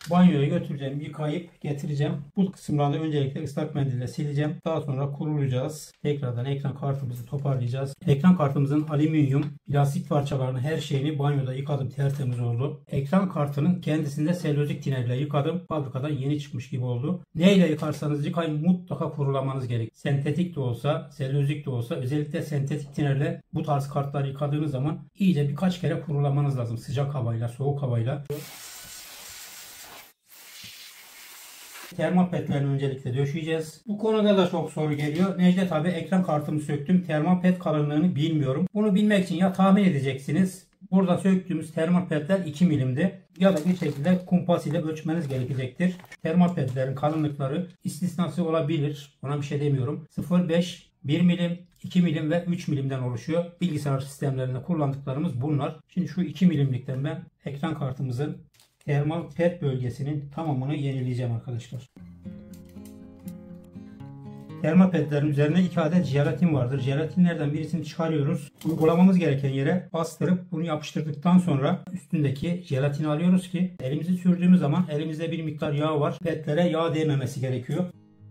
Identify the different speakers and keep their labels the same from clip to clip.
Speaker 1: Banyoya götüreceğim, yıkayıp getireceğim. Bu kısımlarını öncelikle ıslak mendille sileceğim. Daha sonra kurulayacağız. Tekrardan ekran kartımızı toparlayacağız. Ekran kartımızın alüminyum, plastik parçalarını, her şeyini banyoda yıkadım. Tertemiz oldu. Ekran kartının kendisinde selülozik tinerle yıkadım. Fabrikadan yeni çıkmış gibi oldu. Neyle yıkarsanız yıkayın mutlaka kurulamanız gerek. Sentetik de olsa, selülozik de olsa, özellikle sentetik tinerle bu tarz kartları yıkadığınız zaman iyice birkaç kere kurulamanız lazım. Sıcak havayla, soğuk havayla. Termal petlerini öncelikle döşeyeceğiz. Bu konuda da çok soru geliyor. Necdet abi, ekran kartımı söktüm. Termal pet kalınlığını bilmiyorum. Bunu bilmek için ya tahmin edeceksiniz. Burada söktüğümüz termal petler 2 milimdi. Ya da bir şekilde kumpas ile ölçmeniz gerekecektir. Termal petlerin kalınlıkları istisnası olabilir. Ona bir şey demiyorum. 0,5, 1 milim, 2 milim ve 3 milimden oluşuyor. Bilgisayar sistemlerinde kullandıklarımız bunlar. Şimdi şu 2 milimlikten ben ekran kartımızın termal pet bölgesinin tamamını yenileyeceğim arkadaşlar. Termal petlerin üzerine 2 adet jelatin vardır. Jelatinlerden birisini çıkarıyoruz. Uygulamamız gereken yere bastırıp bunu yapıştırdıktan sonra üstündeki jelatini alıyoruz ki elimizi sürdüğümüz zaman elimizde bir miktar yağ var. Petlere yağ değmemesi gerekiyor.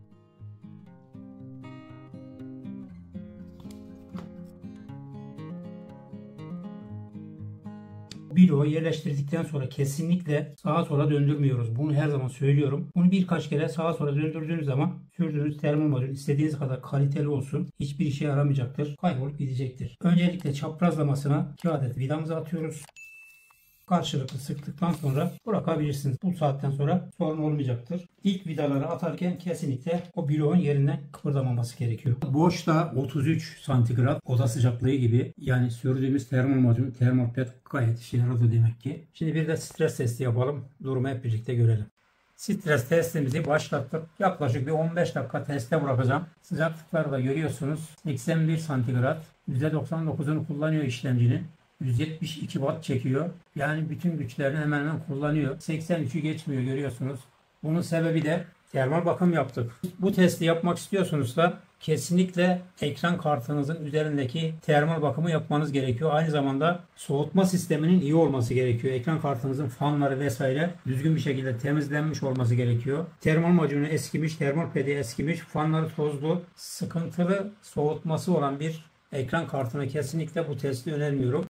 Speaker 1: Bloğu yerleştirdikten sonra kesinlikle sağa sola döndürmüyoruz. Bunu her zaman söylüyorum. Bunu birkaç kere sağa sola döndürdüğünüz zaman sürdüğünüz termal modül istediğiniz kadar kaliteli olsun, hiçbir işe yaramayacaktır. Kaybolup gidecektir. Öncelikle çaprazlamasına 2 adet vidamızı atıyoruz. Karşılıklı sıktıktan sonra bırakabilirsiniz. Bu saatten sonra sorun olmayacaktır. İlk vidaları atarken kesinlikle o bloğun yerinden kıpırdamaması gerekiyor. Boşta 33 santigrat oda sıcaklığı gibi, yani sürdüğümüz termal modül, termal pet gayet işe yaradı demek ki. Şimdi bir de stres testi yapalım. Durumu hep birlikte görelim. Stres testimizi başlattık. Yaklaşık bir 15 dakika teste bırakacağım. Sıcaklıkları da görüyorsunuz. 81 santigrat. %99'unu kullanıyor işlemcinin. 172 watt çekiyor. Yani bütün güçlerini hemen hemen kullanıyor. 83'ü geçmiyor, görüyorsunuz. Bunun sebebi de termal bakım yaptık. Bu testi yapmak istiyorsunuz da kesinlikle ekran kartınızın üzerindeki termal bakımı yapmanız gerekiyor. Aynı zamanda soğutma sisteminin iyi olması gerekiyor. Ekran kartınızın fanları vesaire düzgün bir şekilde temizlenmiş olması gerekiyor. Termal macunu eskimiş, termal pedi eskimiş, fanları tozlu, sıkıntılı soğutması olan bir ekran kartına kesinlikle bu testi önermiyorum.